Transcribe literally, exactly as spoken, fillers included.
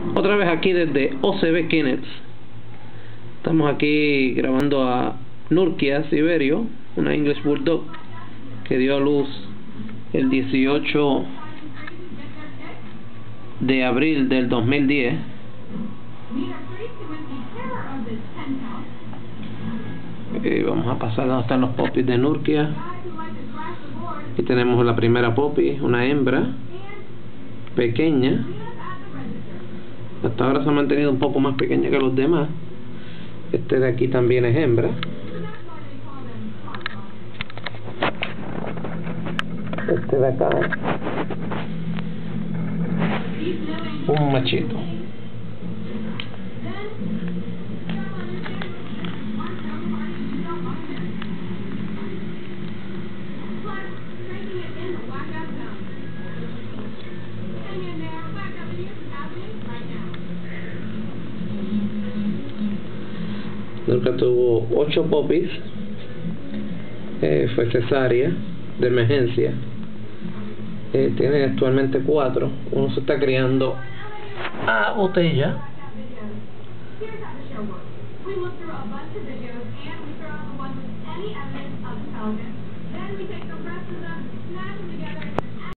Otra vez aquí desde O C B Kennels. Estamos aquí grabando a Nurkia Siberio, una English Bulldog que dio a luz el dieciocho de abril del dos mil diez. Y vamos a pasar donde están los popis de Nurkia. Aquí tenemos la primera popi, una hembra pequeña. Hasta ahora se ha mantenido un poco más pequeña que los demás. Este de aquí también es hembra. Este de acá un machito. Nunca tuvo ocho popis, eh, fue cesárea de emergencia. Eh, tiene actualmente cuatro. Uno se está criando a botella.